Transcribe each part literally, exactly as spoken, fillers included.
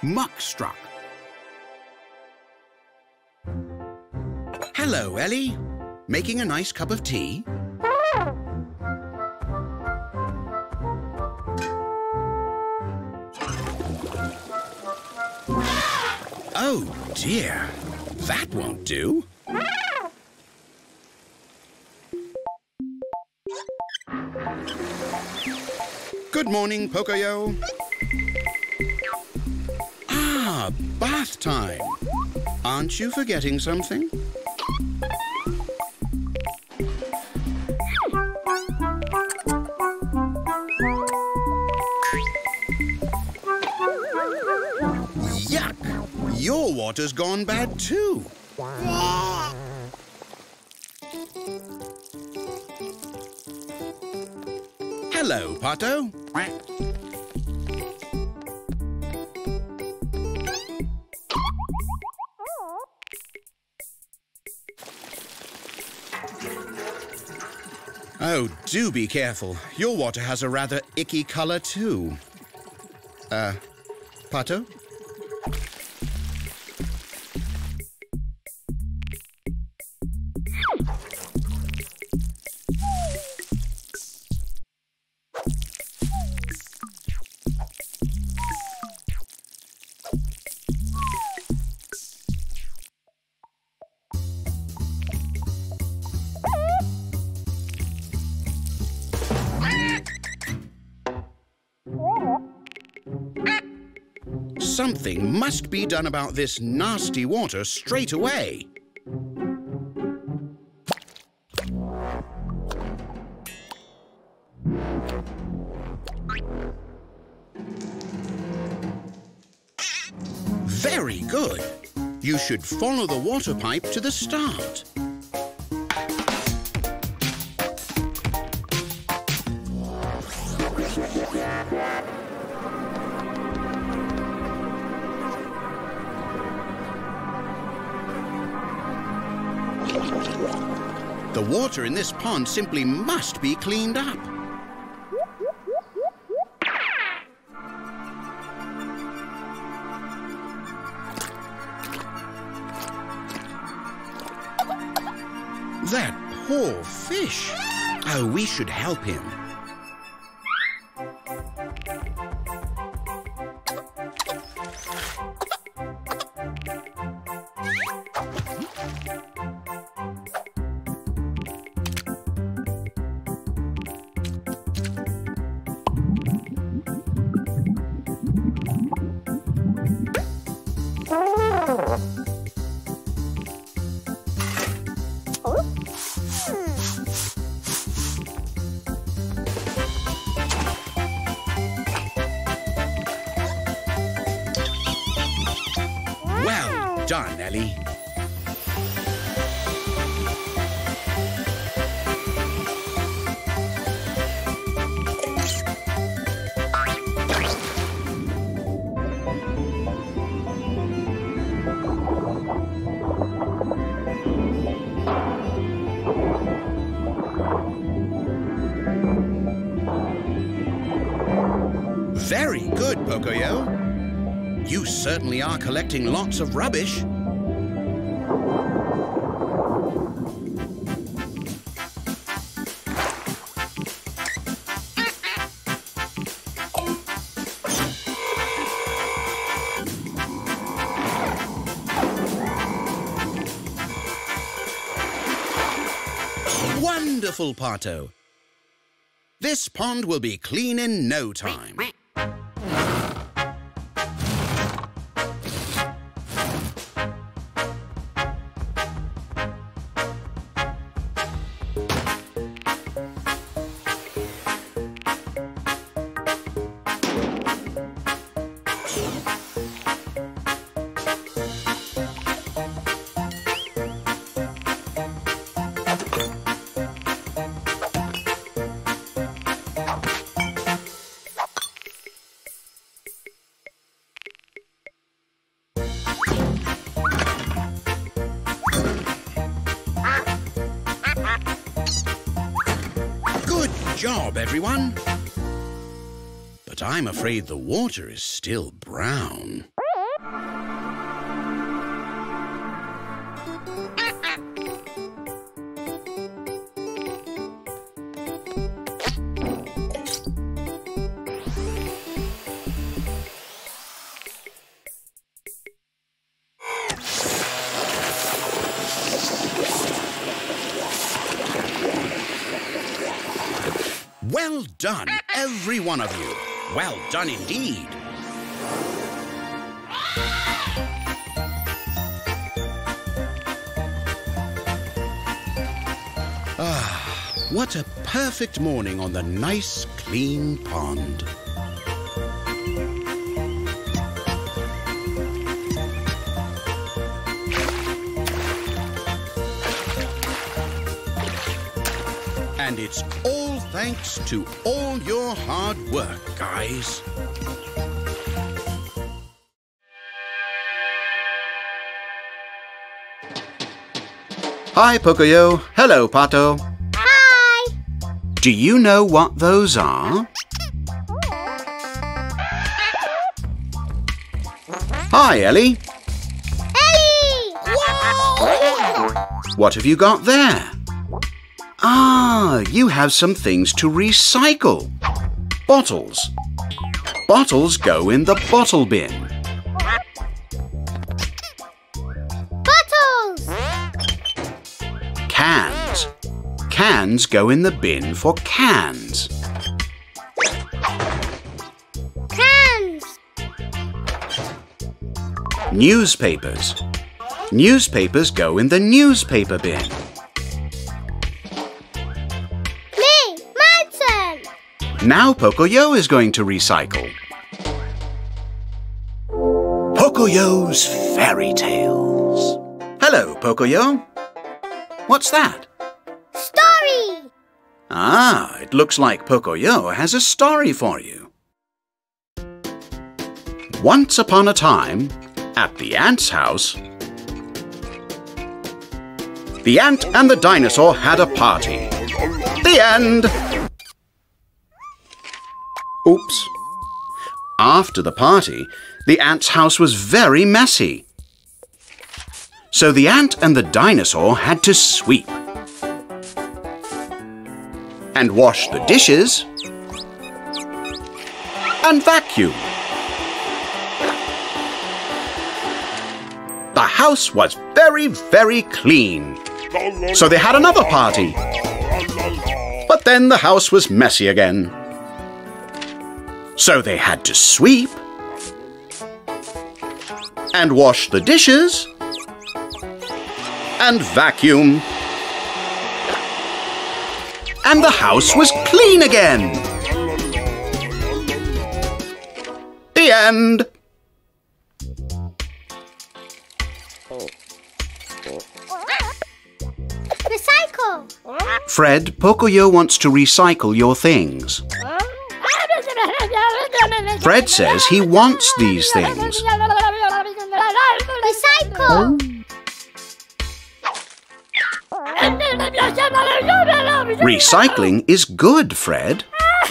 Muckstruck. Hello, Ellie. Making a nice cup of tea? Oh, dear. That won't do. Good morning, Pocoyo. Ah, bath time. Aren't you forgetting something? Yuck! Your water's gone bad too. Hello, Pato. Oh, do be careful. Your water has a rather icky colour too. Uh, Pato? Something must be done about this nasty water straight away. Very good. You should follow the water pipe to the start. The water in this pond simply must be cleaned up. That poor fish. Oh, we should help him. Well done, Ellie. Very good, Pocoyo. You certainly are collecting lots of rubbish. Wonderful, Pato. This pond will be clean in no time. Good job, everyone. But I'm afraid the water is still brown. Well done, every one of you. Well done indeed. Ah, what a perfect morning on the nice, clean pond. And it's all thanks to all your hard work, guys. Hi, Pocoyo. Hello, Pato. Hi. Do you know what those are? Hi, Ellie. Ellie! Whoa! What have you got there? Ah, you have some things to recycle. Bottles. Bottles go in the bottle bin. Bottles! Cans. Cans go in the bin for cans. Cans! Newspapers. Newspapers go in the newspaper bin. Me! My turn! Now Pocoyo is going to recycle. Pocoyo's Fairy Tales. Hello, Pocoyo. What's that? Story! Ah, it looks like Pocoyo has a story for you. Once upon a time, at the ant's house, the ant and the dinosaur had a party. The end. Oops. After the party, the ant's house was very messy. So the ant and the dinosaur had to sweep and wash the dishes and vacuum. The house was very, very clean. So they had another party. But then the house was messy again. So they had to sweep and wash the dishes and vacuum. And the house was clean again. The end. Recycle! Fred, Pocoyo wants to recycle your things. Fred says he wants these things. Recycle! Recycling is good, Fred.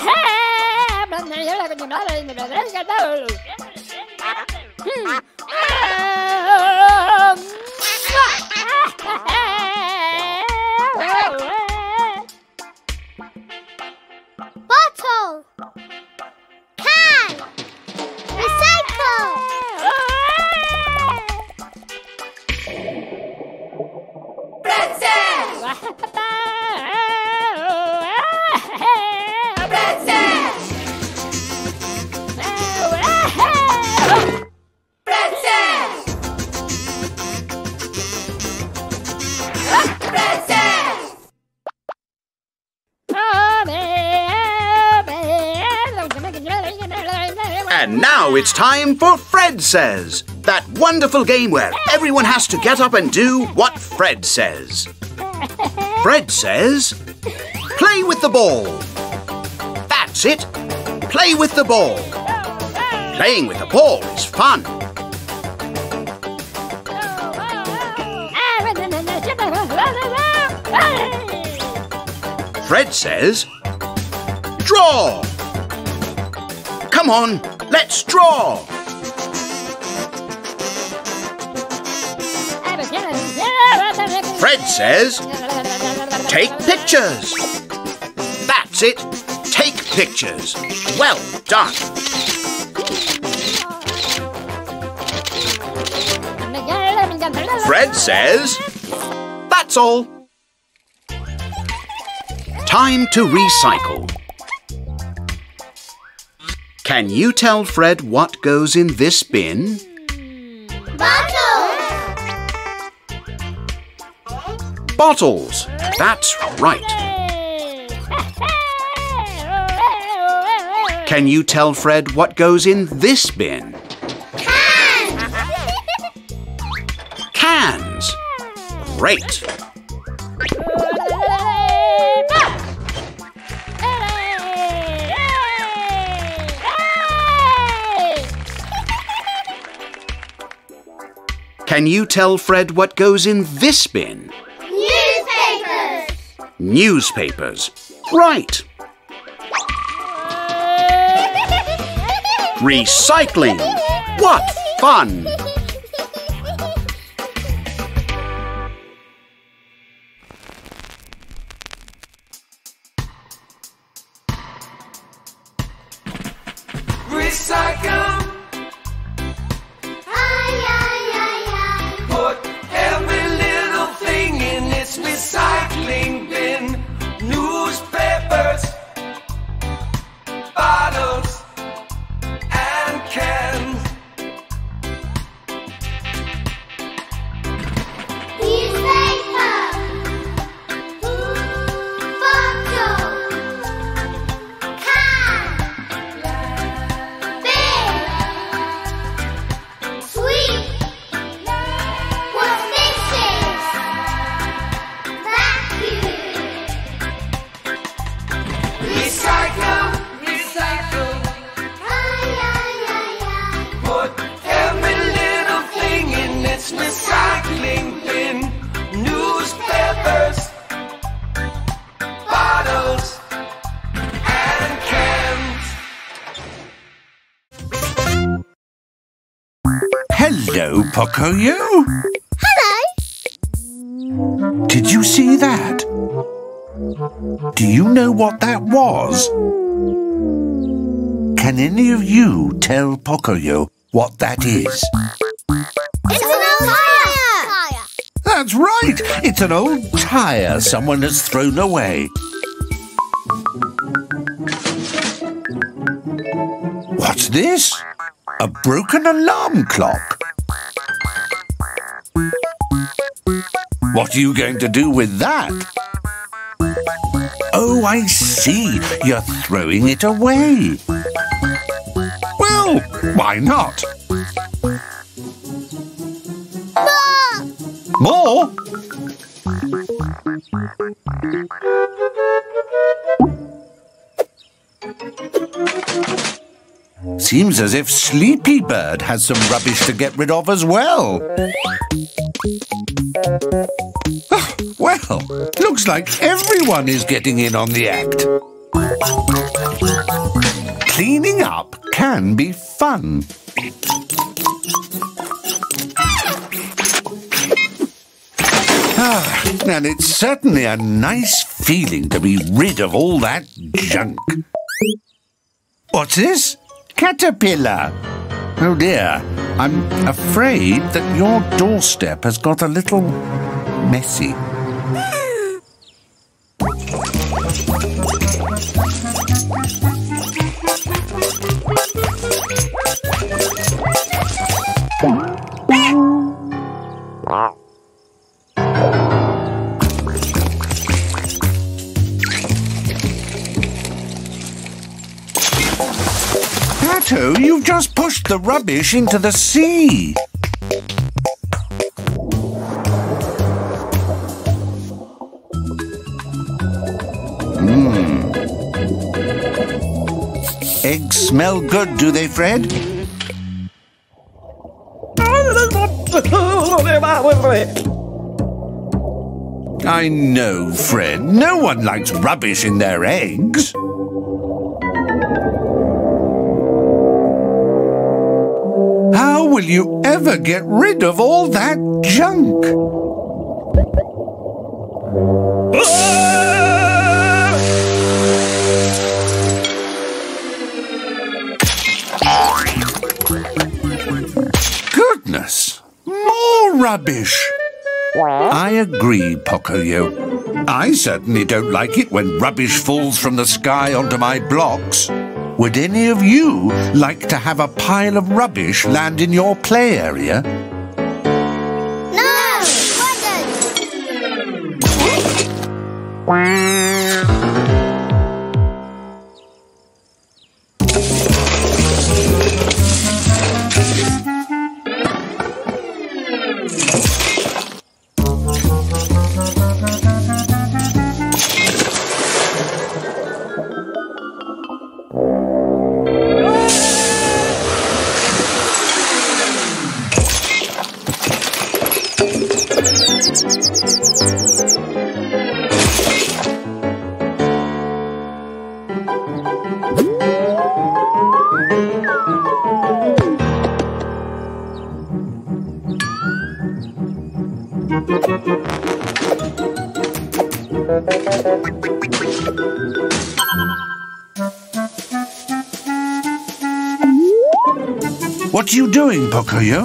Bottle! Can! Recycle! And now it's time for Fred Says, that wonderful game where everyone has to get up and do what Fred says. Fred says, play with the ball. That's it. Play with the ball. Playing with the ball is fun. Fred says, draw. Come on, let's draw. Fred says, take pictures. That's it, take pictures. Well done. Fred says, that's all. Time to recycle. Can you tell Fred what goes in this bin? Bottles! Bottles. That's right. Can you tell Fred what goes in this bin? Cans! Cans. Great. Can you tell Fred what goes in this bin? Newspapers! Newspapers. Right. Recycling. What fun! Recycle. Ay, ay, ay, ay. Put every little thing in its recycling bin. Newspapers, bottles, and cans. Newspaper! Bottle! Can! Bin! Sweep! What's dishes? Vacuum! Recycle, recycle. Ay, ay, ay, ay. Put every little thing in its recycling bin. Newspapers, bottles, and cans. Hello, Pocoyo. Hello! Did you see that? Do you know what that was? Can any of you tell Pocoyo what that is? It's an old tire! That's right! It's an old tyre someone has thrown away. What's this? A broken alarm clock. What are you going to do with that? Oh, I see. You're throwing it away. Well, why not? More? Seems as if Sleepy Bird has some rubbish to get rid of as well. Ah, well, looks like everyone is getting in on the act. Cleaning up can be fun. Ah, and it's certainly a nice feeling to be rid of all that junk. What's this? Caterpillar. Oh dear, I'm afraid that your doorstep has got a little messy. Pato, you've just pushed the rubbish into the sea. Mmm. Eggs smell good, do they, Fred? I know, Fred. No one likes rubbish in their eggs. How will you ever get rid of all that junk? Goodness! More rubbish! I agree, Pocoyo. I certainly don't like it when rubbish falls from the sky onto my blocks. Would any of you like to have a pile of rubbish land in your play area? No! Wasn't! What are you doing, Pocoyo?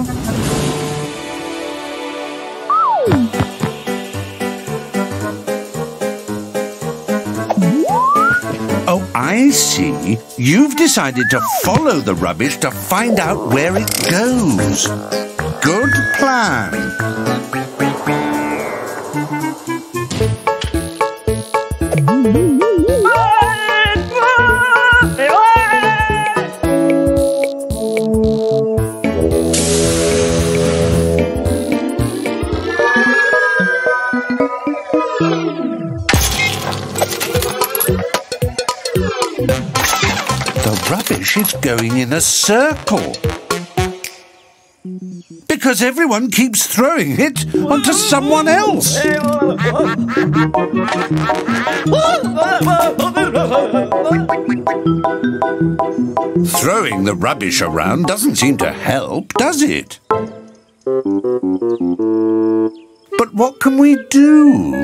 Oh, I see. You've decided to follow the rubbish to find out where it goes. Good plan. The rubbish is going in a circle. Because everyone keeps throwing it onto someone else. Throwing the rubbish around doesn't seem to help, does it? But what can we do?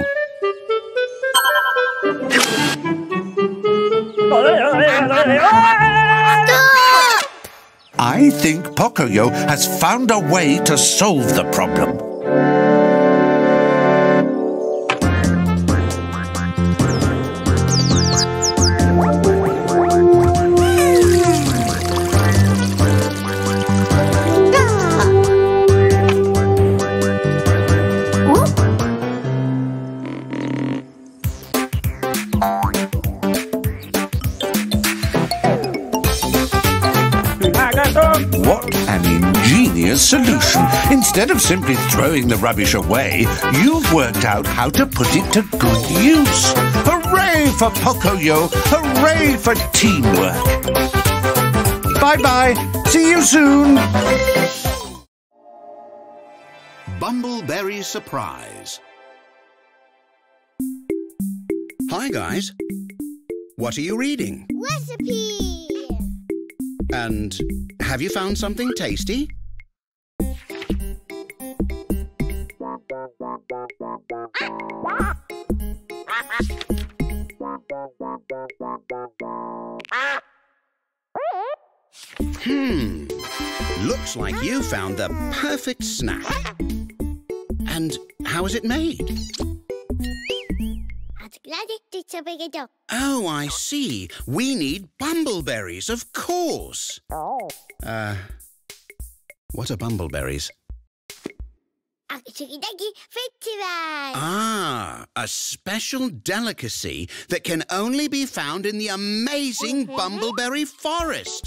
Stop! I think Pocoyo has found a way to solve the problem. What an ingenious solution. Instead of simply throwing the rubbish away, you've worked out how to put it to good use. Hooray for Pocoyo! Hooray for teamwork! Bye-bye. See you soon. Bumbleberry Surprise. Hi, guys. What are you reading? Recipe! And have you found something tasty? Hmm. Looks like you found the perfect snack. And how is it made? Oh, I see. We need bumbleberries, of course. Uh, what are bumbleberries? Ah, a special delicacy that can only be found in the amazing bumbleberry forest.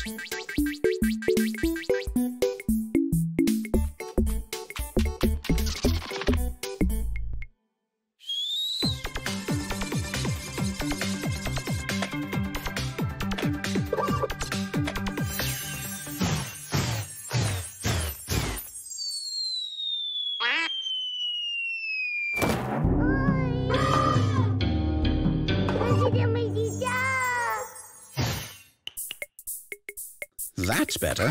That's better.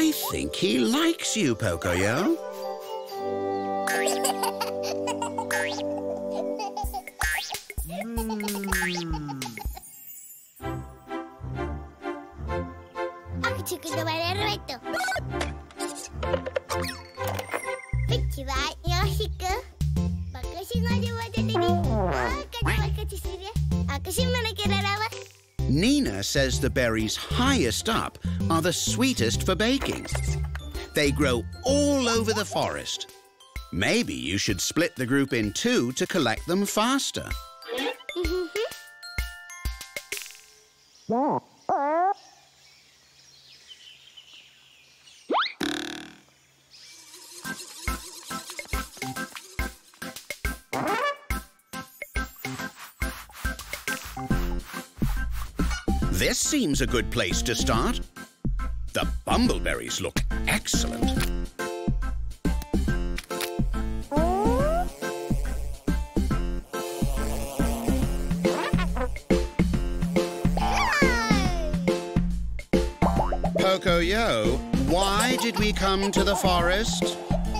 I think he likes you, Pocoyo. Aku cukup pada reto. Kecibat Yoshika. Makasih ngajak wajah tadi. Makasih makasih Surya. Aku sih mana kira rawat. Nina says the berries highest up are the sweetest for baking. They grow all over the forest. Maybe you should split the group in two to collect them faster. This seems a good place to start. The bumbleberries look excellent. Pocoyo, why did we come to the forest?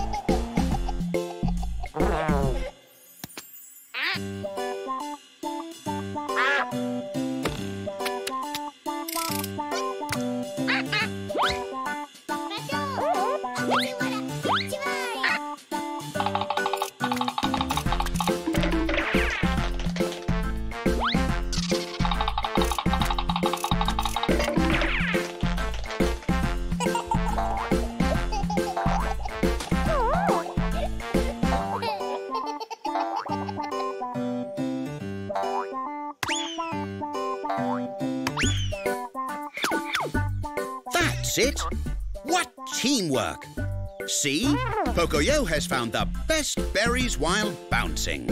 That's it! What teamwork! See? Pocoyo has found the best berries while bouncing.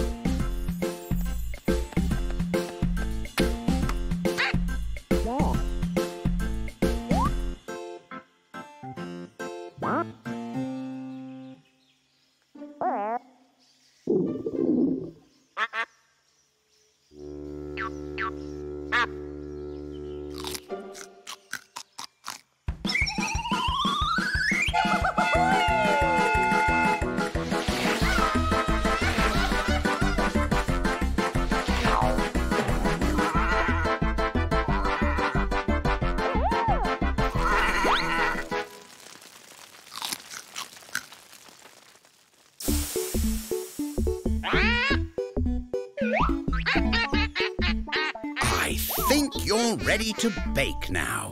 I think you're ready to bake now.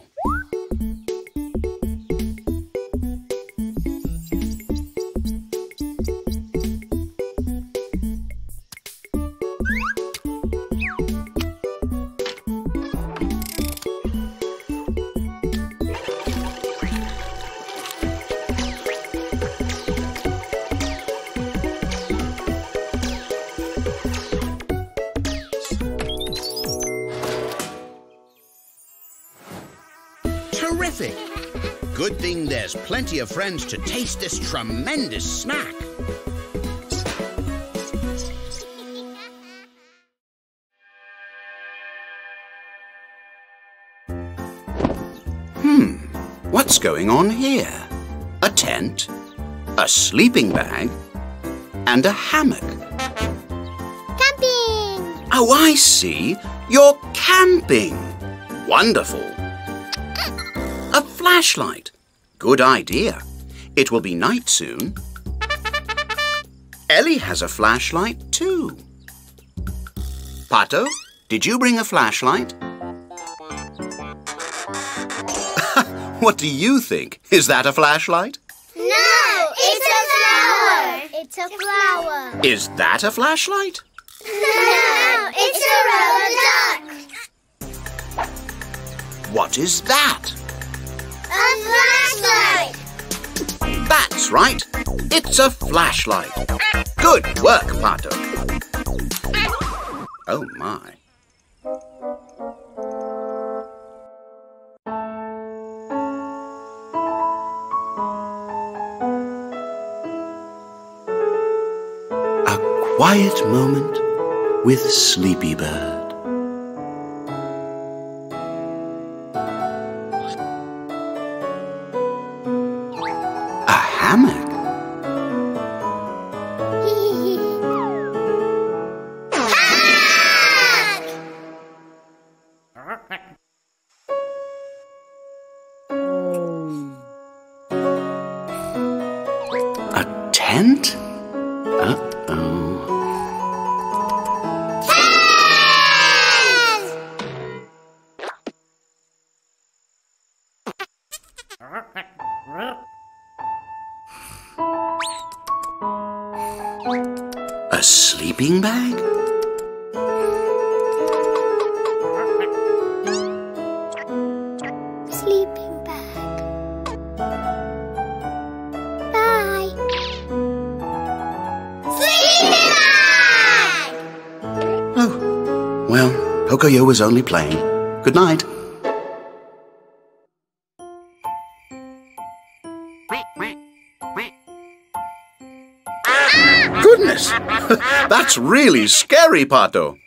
Terrific! Good thing there's plenty of friends to taste this tremendous snack. Hmm, what's going on here? A tent, a sleeping bag, and a hammock. Camping! Oh, I see. You're camping. Wonderful. A flashlight. Good idea. It will be night soon. Ellie has a flashlight too. Pato, did you bring a flashlight? What do you think? Is that a flashlight? No, it's a flower. It's a flower. Is that a flashlight? No, it's a rubber duck. What is that? A flashlight. That's right. It's a flashlight. Good work, Pato. Oh, my. A quiet moment with Sleepy Bird. sleeping bag? Sleeping bag. Bye. Sleeping bag! Oh, well, Pocoyo was only playing. Good night. Goodness! That's really scary, Pato.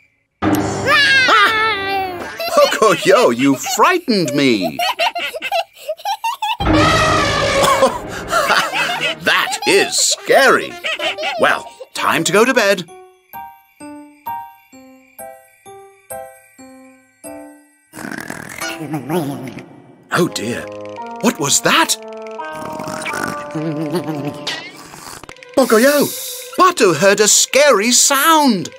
Ah! Pocoyo, you frightened me. That is scary. Well, time to go to bed. Oh dear, what was that? Pocoyo, Pato heard a scary sound.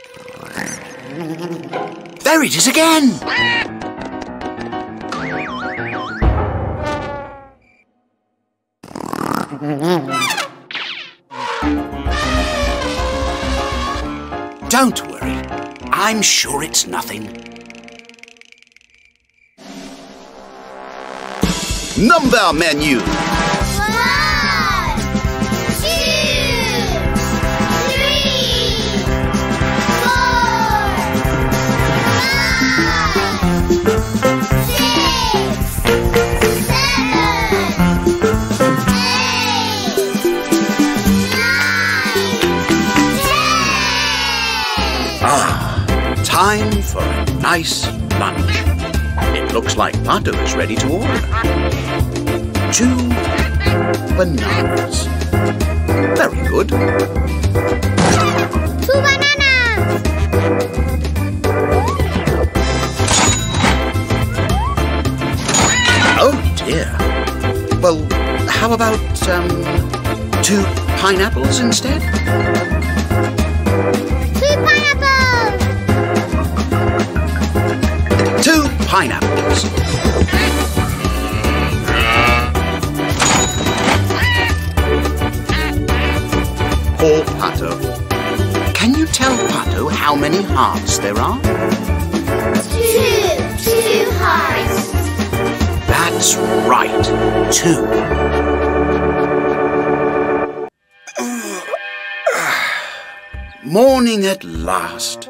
There it is again. Don't worry, I'm sure it's nothing. Number menu. One, two, three, four, five, six, seven, eight, nine, ten. Ah, time for a nice lunch. It looks like Pato is ready to order. Two bananas. Very good. Two bananas. Oh dear. Well, how about, um, two pineapples instead? Two pineapples. Two pineapples. Poor Pato. Can you tell Pato how many hearts there are? Two. Two hearts. That's right. Two. Morning at last.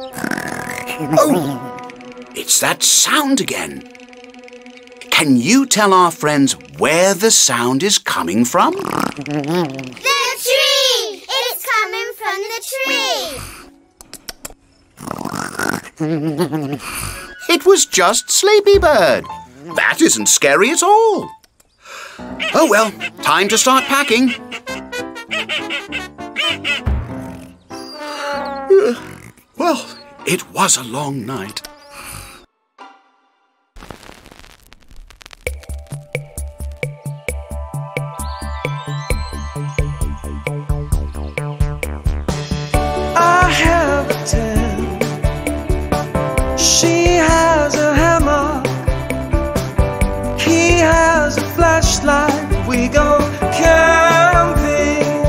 Oh! It's that sound again. Can you tell our friends where the sound is coming from? The tree! It's coming from the tree! It was just Sleepy Bird. That isn't scary at all. Oh well, time to start packing. Well, it was a long night. I have a tent. She has a hammer. He has a flashlight. We go camping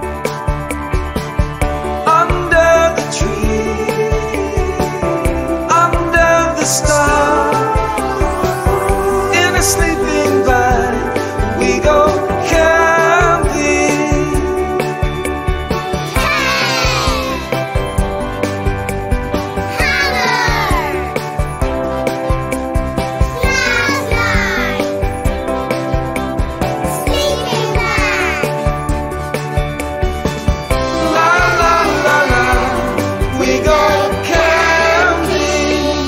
under the tree, under the stars, in a sleeping bag. We go camping. La la la la, we go camping.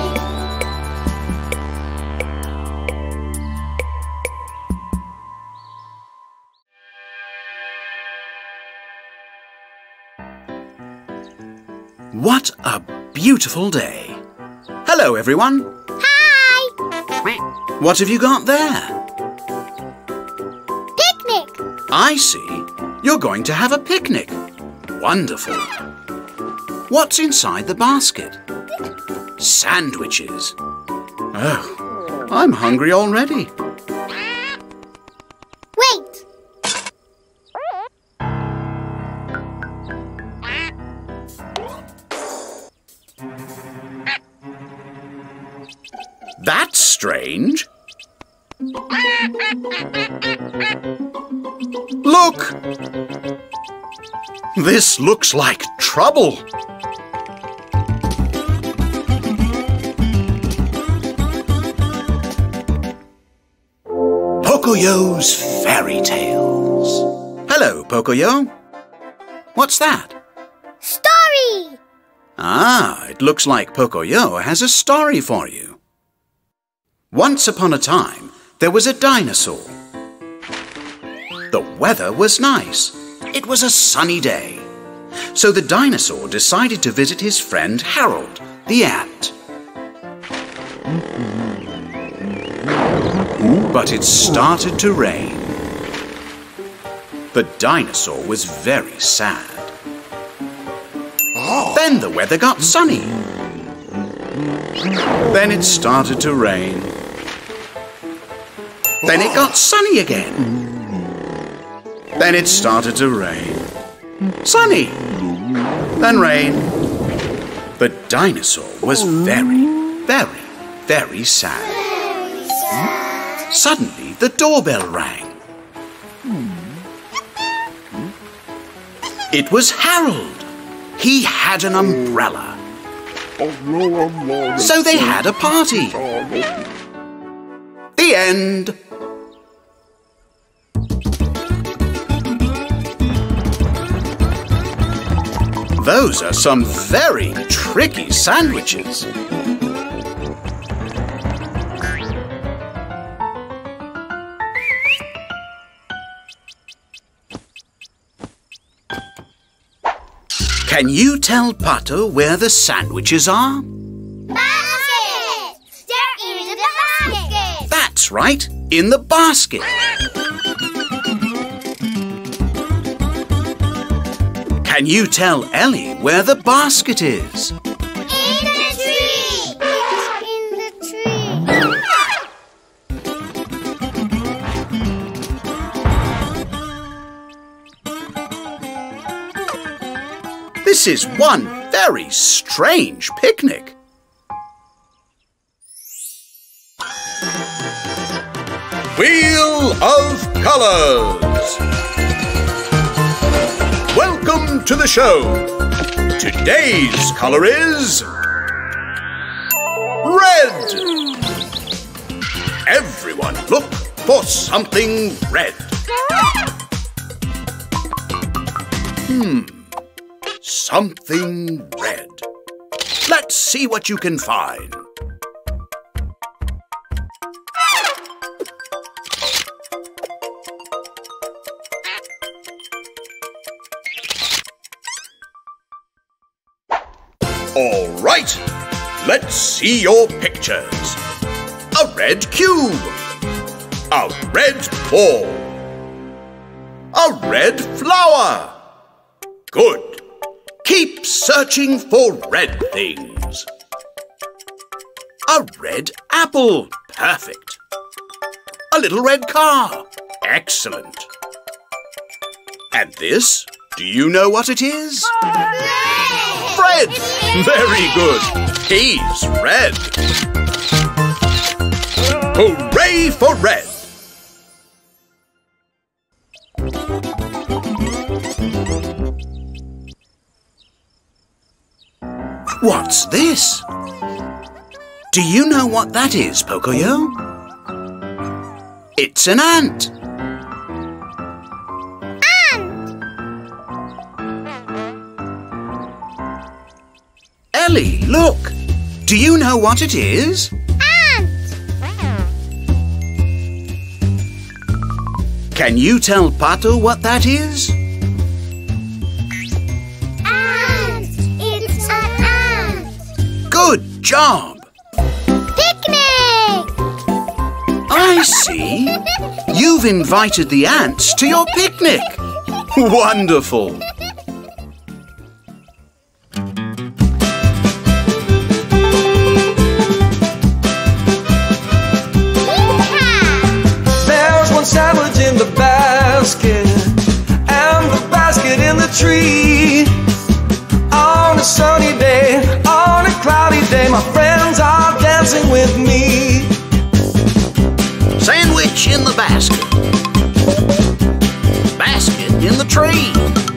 What a beautiful day. Hello, everyone. Hi! What have you got there? Picnic! I see. You're going to have a picnic. Wonderful. What's inside the basket? Sandwiches. Oh, I'm hungry already. Wait! That's strange. Look! This looks like trouble. Pocoyo's Fairy Tales. Hello, Pocoyo. What's that? Story! Ah, it looks like Pocoyo has a story for you. Once upon a time, there was a dinosaur. The weather was nice. It was a sunny day. So the dinosaur decided to visit his friend Harold, the ant. But it started to rain. The dinosaur was very sad. Then the weather got sunny. Then it started to rain. Then it got sunny again. Then it started to rain. Sunny. Then rain. The dinosaur was very, very, very sad. Suddenly, the doorbell rang. It was Harold. He had an umbrella. So they had a party. The end. Those are some very tricky sandwiches. Can you tell Pato where the sandwiches are? Basket! They're in the basket! That's right, in the basket. Can you tell Ellie where the basket is? In the tree! In the tree! This is one very strange picnic. Wheel of Colors. Welcome to the show. Today's color is red. Everyone look for something red. Hmm. Something red. Let's see what you can find. All right, let's see your pictures. A red cube. A red ball. A red flower. Good. Keep searching for red things. A red apple. Perfect. A little red car. Excellent. And this, do you know what it is? Fred! Very good. He's red. Hooray for red! What's this? Do you know what that is, Pocoyo? It's an ant. Ellie, look! Do you know what it is? Ant! Can you tell Pato what that is? Ant! It's an ant! Good job! Picnic! I see. You've invited the ants to your picnic. Wonderful! Sandwich in the basket, and the basket in the tree. On a sunny day, on a cloudy day, my friends are dancing with me. Fish in the basket. Basket in the tree.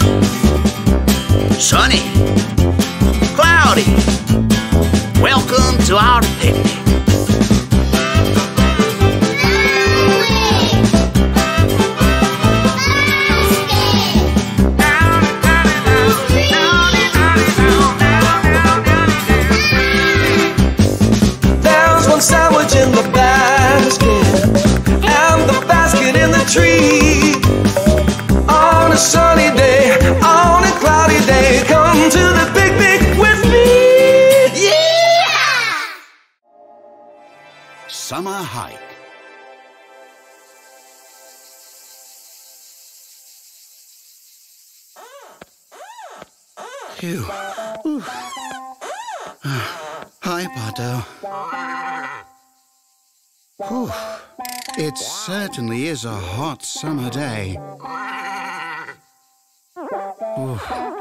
Sunny. Cloudy. Welcome to our picnic. Sandwich in the basket, and the basket in the tree. On a sunny day, on a cloudy day, come to the picnic with me. Yeah! Summer hike. Phew. Ooh. Hi, Pato. Whew. It certainly is a hot summer day. Ooh.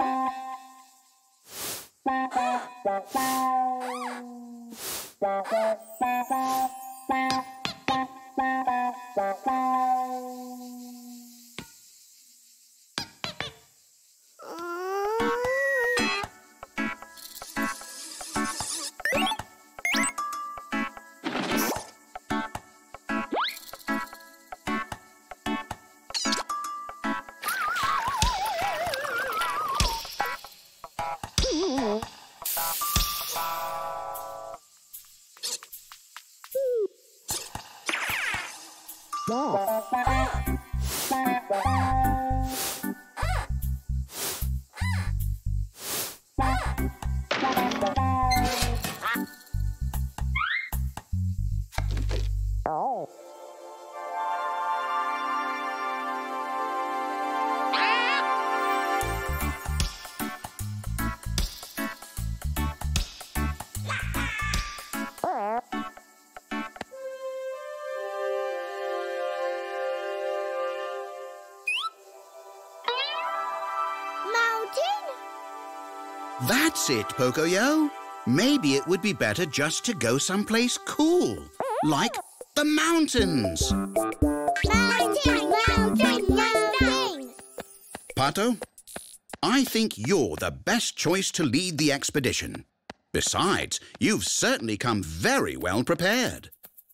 That's it, Pocoyo. Maybe it would be better just to go someplace cool, like the mountains. Mountain, mountain, mountain. Pato, I think you're the best choice to lead the expedition. Besides, you've certainly come very well prepared.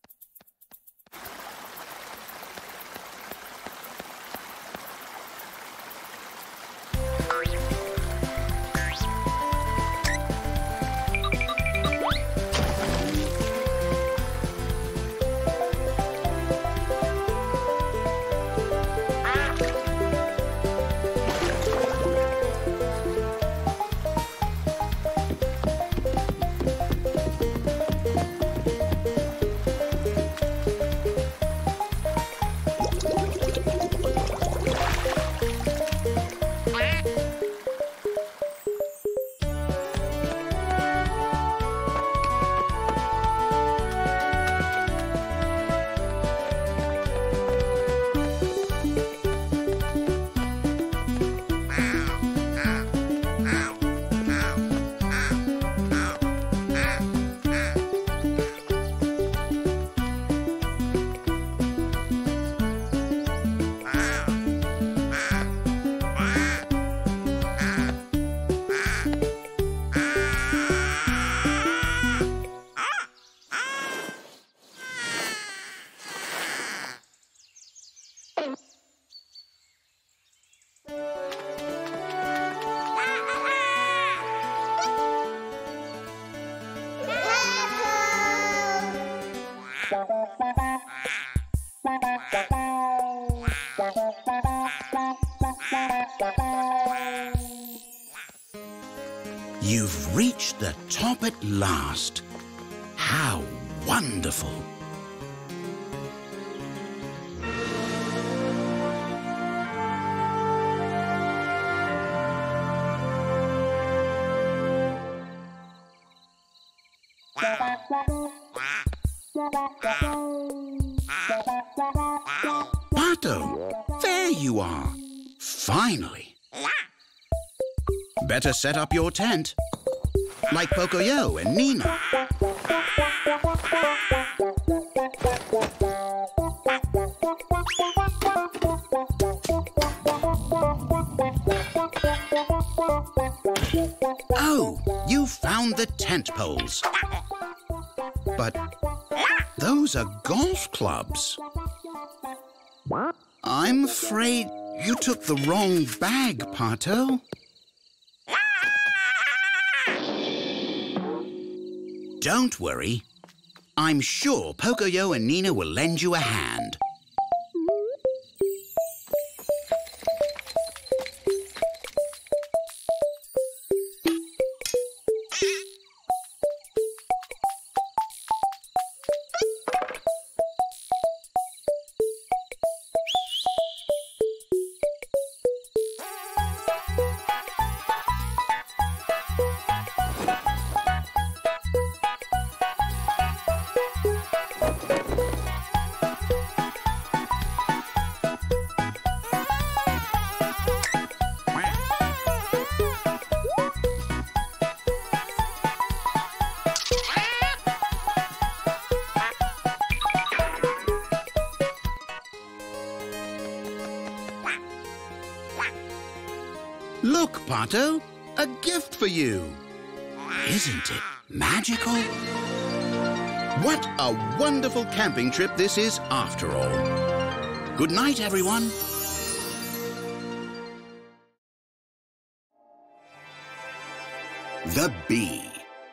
You've reached the top at last. How wonderful! Pato, there you are. Finally. Better set up your tent, like Pocoyo and Nina. around the tent poles. But those are golf clubs. I'm afraid you took the wrong bag, Pato. Don't worry. I'm sure Pocoyo and Nina will lend you a hand. Look, Pato, a gift for you. Isn't it magical? What a wonderful camping trip this is after all. Good night, everyone. The Bee.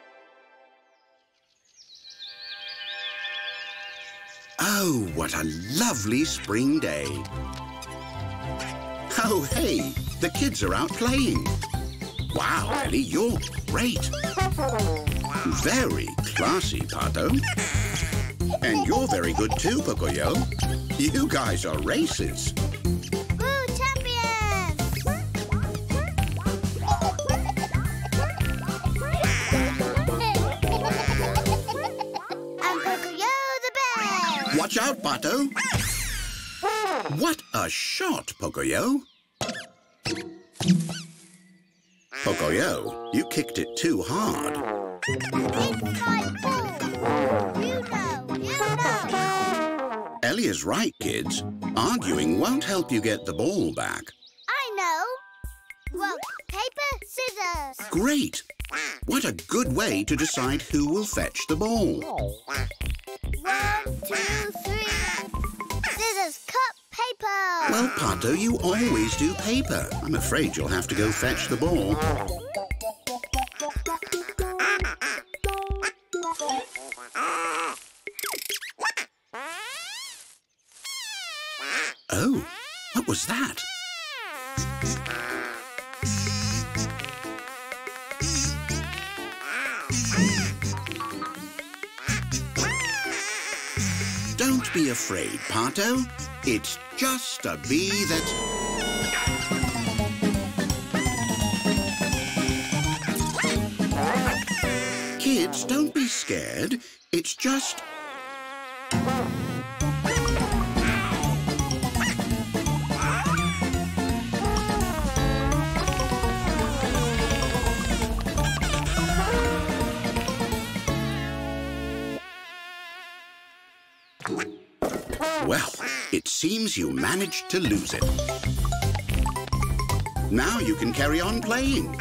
Oh, what a lovely spring day. Oh, hey, the kids are out playing. Wow, Ellie, you're great. Very classy, Pato. And you're very good too, Pocoyo. You guys are racers. Woo, champions! I'm Pocoyo the bear. Watch out, Pato. What a shot, Pocoyo. Pocoyo, you kicked it too hard. It's my ball. You know, you know. Ellie is right, kids. Arguing won't help you get the ball back. I know. Well, paper, scissors. Great. What a good way to decide who will fetch the ball. One, two, three. Scissors, cut, paper. Well, Pato, you always do paper. I'm afraid you'll have to go fetch the ball. Oh, what was that? Don't be afraid, Pato. It's just a bee that... Kids, don't be scared. It's just... Well, it seems you managed to lose it. Now you can carry on playing.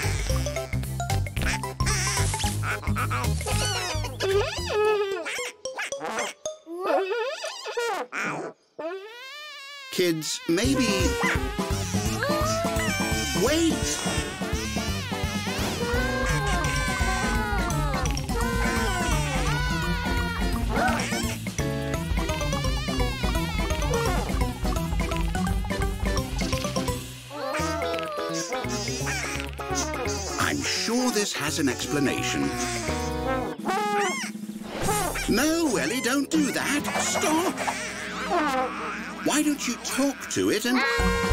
Kids, maybe... Wait! I'm sure this has an explanation. No, Ellie, don't do that. Stop! Why don't you talk to it and...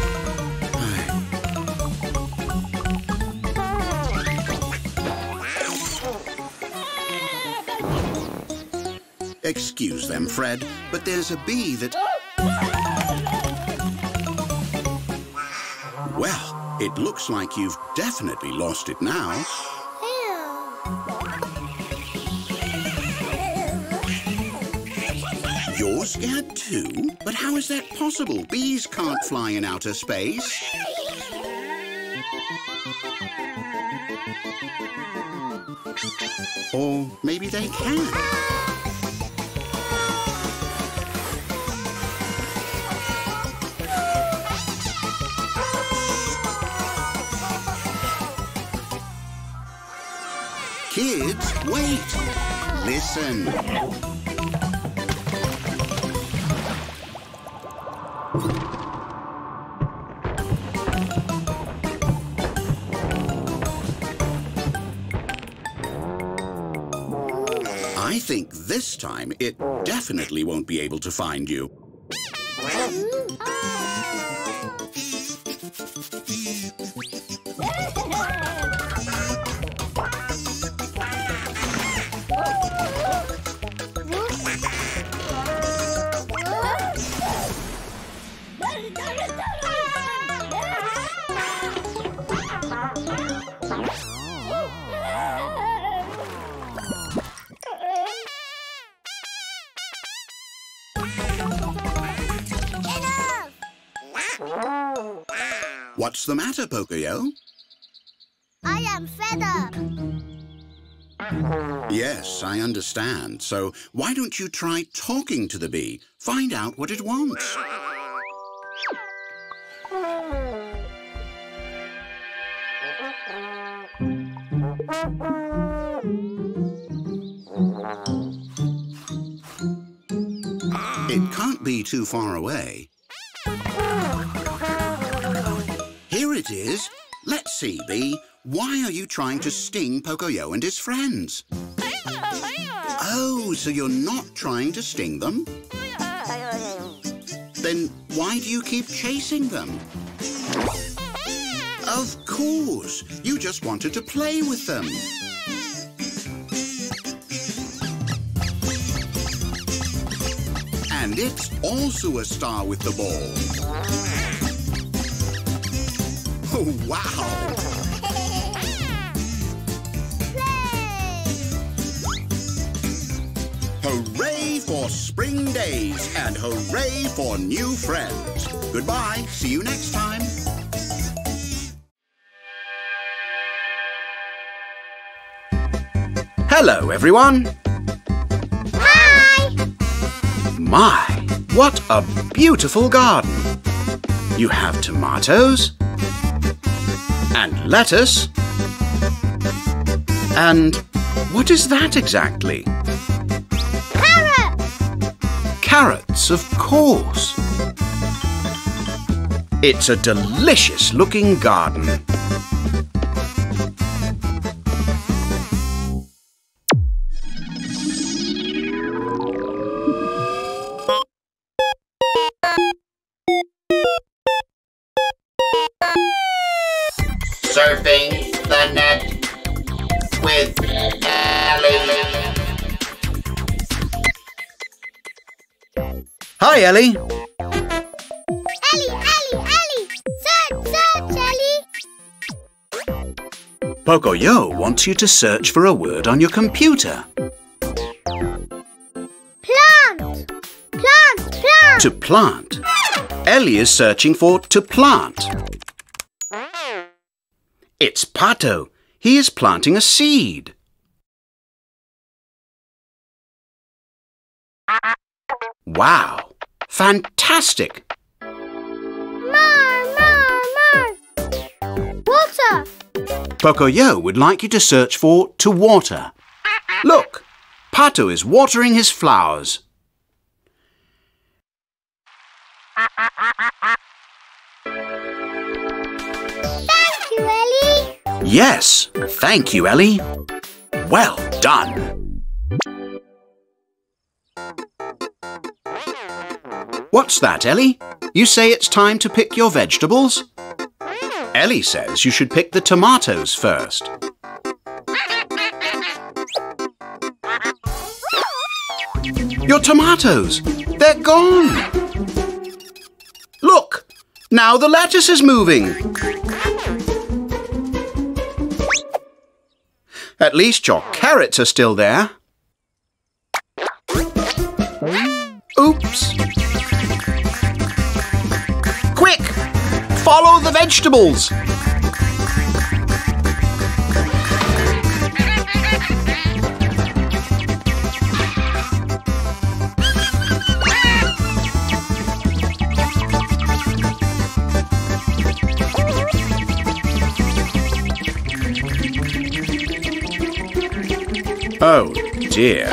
Excuse them, Fred, but there's a bee that... Well, it looks like you've definitely lost it now. You're scared too? But how is that possible? Bees can't fly in outer space. Or maybe they can. Kids, wait! Listen. I think this time it definitely won't be able to find you. What's the matter, Pocoyo? I am fed up. Yes, I understand. So why don't you try talking to the bee? Find out what it wants. It can't be too far away. Here it is. Let's see, Bee. Why are you trying to sting Pocoyo and his friends? Oh, so you're not trying to sting them? Then why do you keep chasing them? Of course. You just wanted to play with them. And it's also a star with the ball. Oh, wow! Hooray for spring days and hooray for new friends. Goodbye. See you next time. Hello, everyone. Hi! My, what a beautiful garden. You have tomatoes and lettuce. And what is that exactly? Carrots! Carrots, of course. It's a delicious looking garden. Surfing the net with Ellie. Hi, Ellie. Ellie, Ellie, Ellie! Search, search, Ellie! Pocoyo wants you to search for a word on your computer. Plant! Plant, plant! To plant. Ellie is searching for to plant. It's Pato. He is planting a seed. Wow! Fantastic! More, more, more! Water! Pocoyo would like you to search for to water. Look! Pato is watering his flowers. Thank you, Ellie! Yes, thank you, Ellie. Well done. What's that, Ellie? You say it's time to pick your vegetables? Ellie says you should pick the tomatoes first. Your tomatoes! They're gone! Look! Now the lettuce is moving! At least your carrots are still there. Oops! Quick! Follow the vegetables! Oh, dear.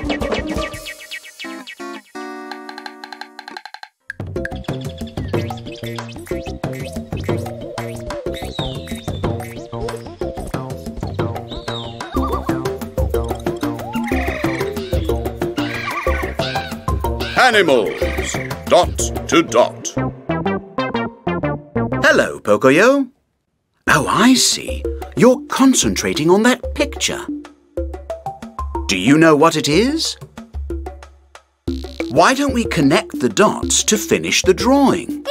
Animals. Dot to dot. Hello, Pocoyo. Oh, I see. You're concentrating on that picture. Do you know what it is? Why don't we connect the dots to finish the drawing?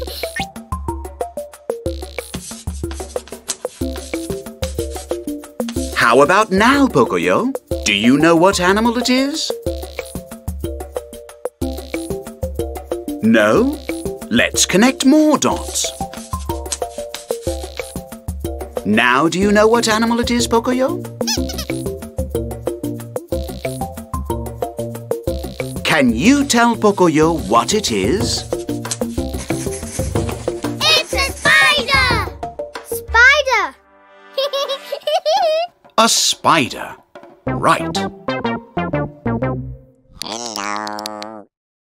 How about now, Pocoyo? Do you know what animal it is? No? Let's connect more dots. Now do you know what animal it is, Pocoyo? Can you tell Pocoyo what it is? It's a spider! Spider! A spider. Right. Hello.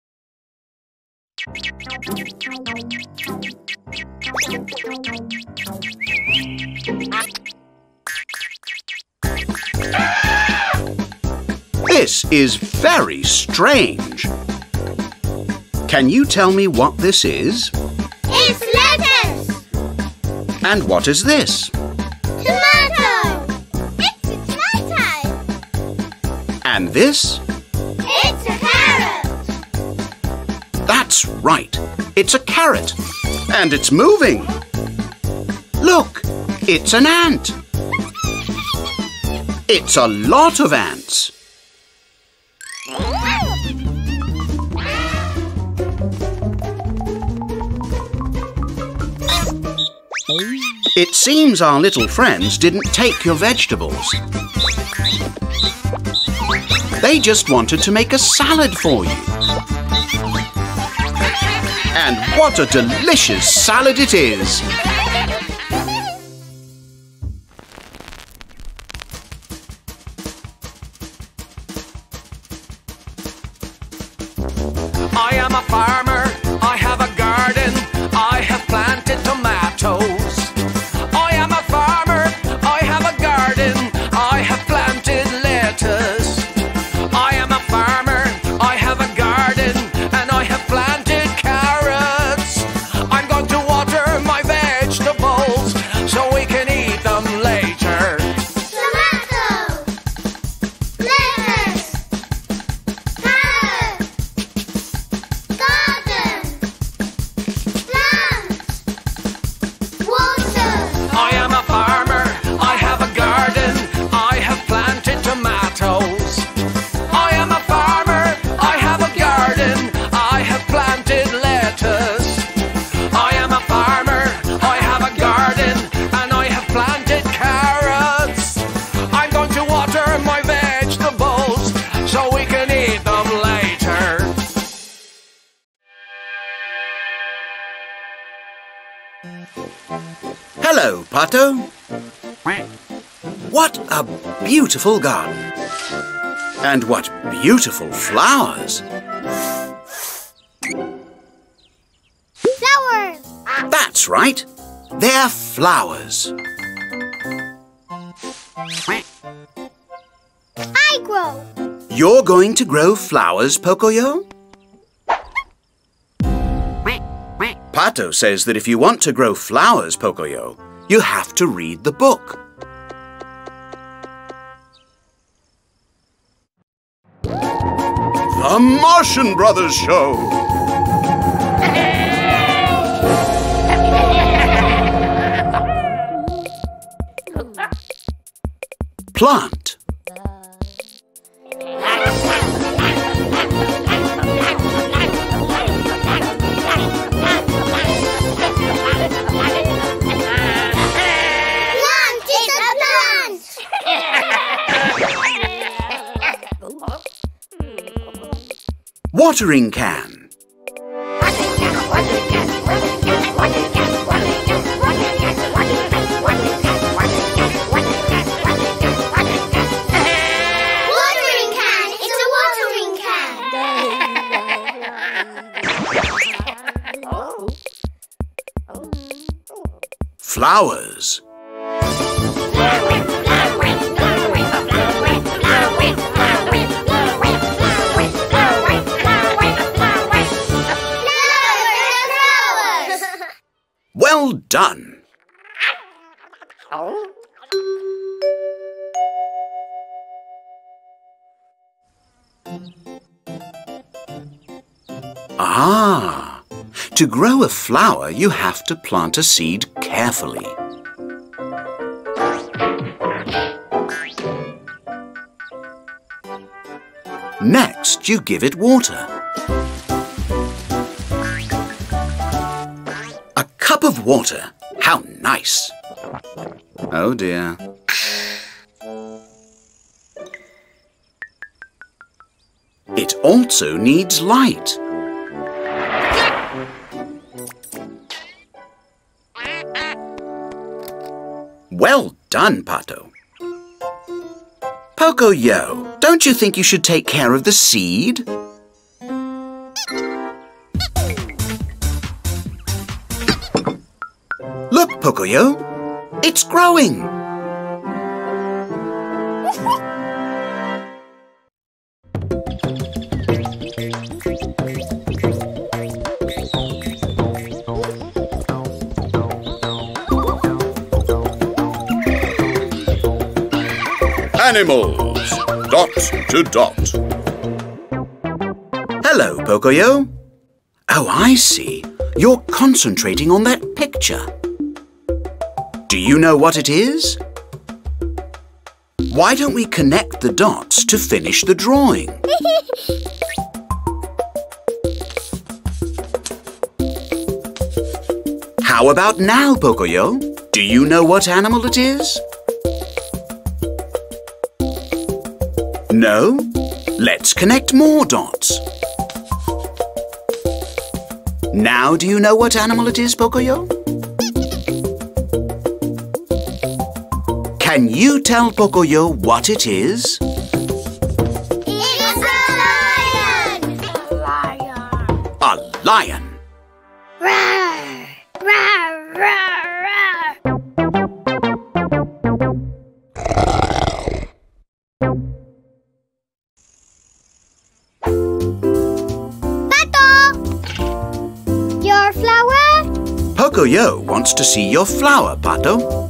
This is very strange. Can you tell me what this is? It's lettuce! And what is this? Tomato! It's a tomato! And this? It's a carrot! That's right. It's a carrot. And it's moving. Look, it's an ant. It's a lot of ants. It seems our little friends didn't take your vegetables. They just wanted to make a salad for you. And what a delicious salad it is! I am a farmer, I have a garden, I have planted tomatoes. I am a farmer, I have a garden, I have planted lettuce. I am a farmer, I have a garden, and I have planted carrots. I'm going to water my vegetables so we can eat them later. Tomato! Lettuce! Carrot! Garden! Plants! Water! I am a farmer, I have a garden, I have planted tomatoes. I am a farmer, I have a garden, I have planted lettuce. I am a farmer, I have a garden, and I have planted carrots. I'm going to water my vegetables so we can eat them later. Hello, Pato. What a beautiful garden. And what beautiful flowers. Flowers! That's right. They're flowers. I grow! You're going to grow flowers, Pocoyo? Pato says that if you want to grow flowers, Pocoyo, you have to read the book. The Martian Brothers Show. Plant. Plant! It's a plant! Watering can. Flowers. Well done. Ah, to grow a flower, you have to plant a seed carefully. Next, you give it water. A cup of water. How nice. Oh dear. It also needs light. Well done, Pato. Pocoyo, don't you think you should take care of the seed? Look, Pocoyo, it's growing. Animals, dot to dot. Hello, Pocoyo. Oh, I see. You're concentrating on that picture. Do you know what it is? Why don't we connect the dots to finish the drawing? How about now, Pocoyo? Do you know what animal it is? No? Let's connect more dots. Now do you know what animal it is, Pocoyo? Can you tell Pocoyo what it is? It's a lion! A lion. A lion. Roar! Roar! Roar! Roar! Pato! Your flower? Pocoyo wants to see your flower, Pato.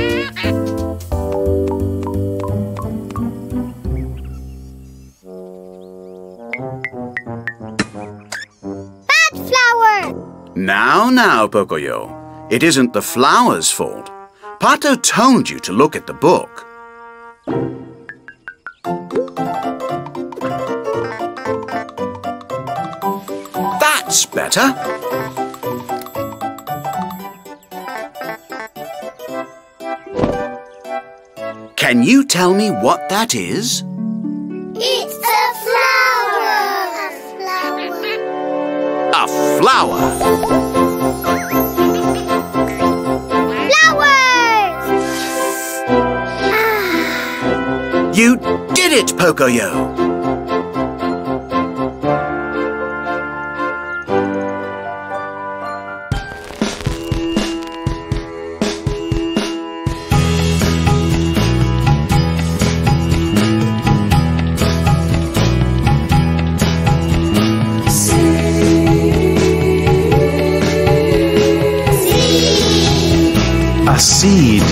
Now, now, Pocoyo. It isn't the flower's fault. Pato told you to look at the book. That's better. Can you tell me what that is? It's a flower! A flower. A flower. Flowers! You did it, Pocoyo. A seed.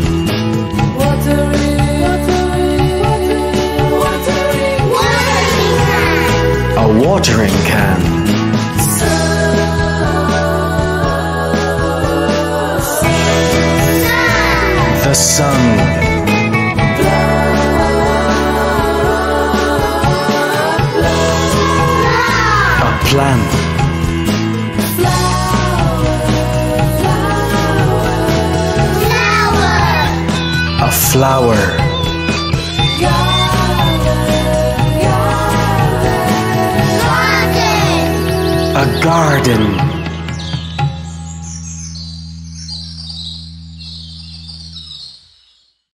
A watering can. The sun. A plant. A flower. A garden.